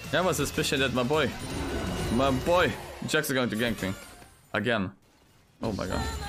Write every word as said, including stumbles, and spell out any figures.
Yeah, I was suspicious that my boy, my boy, Jax is going to gank me again. Oh my god.